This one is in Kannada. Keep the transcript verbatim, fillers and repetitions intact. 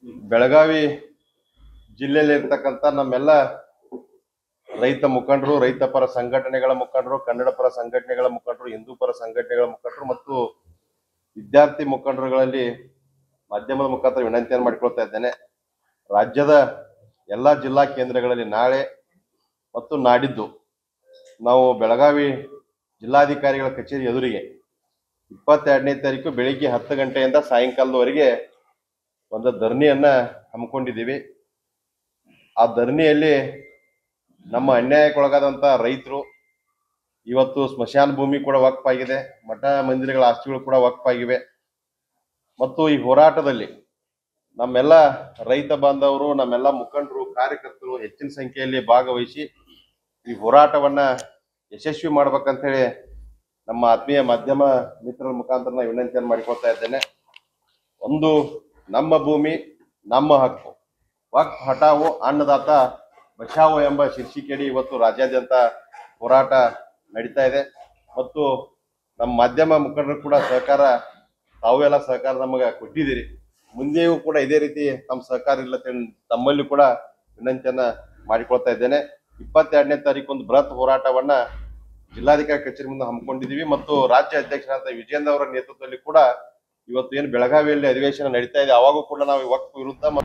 ಬೆಳಗಾವಿ ಜಿಲ್ಲೆಯಲ್ಲಿ ಇರ್ತಕ್ಕಂಥ ನಮ್ಮೆಲ್ಲ ರೈತ ಮುಖಂಡರು, ರೈತ ಪರ ಸಂಘಟನೆಗಳ ಮುಖಂಡರು, ಕನ್ನಡ ಪರ ಸಂಘಟನೆಗಳ ಮುಖಂಡರು, ಹಿಂದೂ ಪರ ಸಂಘಟನೆಗಳ ಮುಖಂಡರು ಮತ್ತು ವಿದ್ಯಾರ್ಥಿ ಮುಖಂಡರುಗಳಲ್ಲಿ ಮಾಧ್ಯಮದ ಮುಖಾಂತರ ವಿನಂತಿಯನ್ನು ಮಾಡಿಕೊಳ್ತಾ ಇದ್ದೇನೆ. ರಾಜ್ಯದ ಎಲ್ಲ ಜಿಲ್ಲಾ ಕೇಂದ್ರಗಳಲ್ಲಿ ನಾಳೆ ಮತ್ತು ನಾಡಿದ್ದು ನಾವು ಬೆಳಗಾವಿ ಜಿಲ್ಲಾಧಿಕಾರಿಗಳ ಕಚೇರಿ ಎದುರಿಗೆ ಇಪ್ಪತ್ತೆರಡನೇ ತಾರೀಕು ಬೆಳಿಗ್ಗೆ ಹತ್ತು ಗಂಟೆಯಿಂದ ಸಾಯಂಕಾಲದವರೆಗೆ ಒಂದು ಧರಣಿಯನ್ನ ಹಮ್ಮಿಕೊಂಡಿದ್ದೀವಿ. ಆ ಧರಣಿಯಲ್ಲಿ ನಮ್ಮ ಅನ್ಯಾಯಕ್ಕೊಳಗಾದಂಥ ರೈತರು, ಇವತ್ತು ಸ್ಮಶಾನ ಭೂಮಿ ಕೂಡ ವಕ್ಫ್ ಆಗಿದೆ, ಮಠ ಮಂದಿರಗಳ ಆಸ್ತಿಗಳು ಕೂಡ ವಕ್ಫ್ ಆಗಿವೆ ಮತ್ತು ಈ ಹೋರಾಟದಲ್ಲಿ ನಮ್ಮೆಲ್ಲ ರೈತ ಬಾಂಧವರು, ನಮ್ಮೆಲ್ಲ ಮುಖಂಡರು, ಕಾರ್ಯಕರ್ತರು ಹೆಚ್ಚಿನ ಸಂಖ್ಯೆಯಲ್ಲಿ ಭಾಗವಹಿಸಿ ಈ ಹೋರಾಟವನ್ನ ಯಶಸ್ವಿ ಮಾಡ್ಬೇಕಂತ ಹೇಳಿ ನಮ್ಮ ಆತ್ಮೀಯ ಮಾಧ್ಯಮ ಮಿತ್ರರ ಮುಖಾಂತರ ನಾನು ವಿನಂತಿಯನ್ನು ಮಾಡಿಕೊಳ್ತಾ ಇದ್ದೇನೆ. ಒಂದು, ನಮ್ಮ ಭೂಮಿ ನಮ್ಮ ಹಕ್ಕು, ವಕ್ಫ್ ಹಟಾವೋ ಅನ್ನದಾತ ಬಚಾವೋ ಎಂಬ ಶೀರ್ಷಿಕೆಯಡಿ ಇವತ್ತು ರಾಜ್ಯಾದ್ಯಂತ ಹೋರಾಟ ನಡೀತಾ ಇದೆ ಮತ್ತು ನಮ್ಮ ಮಾಧ್ಯಮ ಮುಖಂಡರು ಕೂಡ ಸಹಕಾರ, ತಾವೆಲ್ಲ ಸಹಕಾರ ನಮಗೆ ಕೊಟ್ಟಿದ್ದೀರಿ. ಮುಂದೆಯೂ ಕೂಡ ಇದೇ ರೀತಿ ನಮ್ಮ ಸಹಕಾರ ಇಲ್ಲ ತಮ್ಮಲ್ಲಿ ಕೂಡ ವಿನಂತಿಯನ್ನ ಮಾಡಿಕೊಳ್ತಾ ಇದ್ದೇನೆ. ಇಪ್ಪತ್ತೆರಡನೇ ತಾರೀಕು ಒಂದು ಬೃಹತ್ ಹೋರಾಟವನ್ನ ಜಿಲ್ಲಾಧಿಕಾರಿ ಕಚೇರಿ ಮುಂದೆ ಹಮ್ಮಿಕೊಂಡಿದ್ದೀವಿ ಮತ್ತು ರಾಜ್ಯ ಅಧ್ಯಕ್ಷರಾದ ವಿಜೇಂದ್ರ ಅವರ ನೇತೃತ್ವದಲ್ಲಿ ಕೂಡ ಇವತ್ತು ಏನು ಬೆಳಗಾವಿಯಲ್ಲಿ ಅಧಿವೇಶನ ನಡೀತಾ ಇದೆ, ಅವಾಗೂ ಕೂಡ ನಾವು ವಕ್ಫ್ ವಿರುದ್ಧ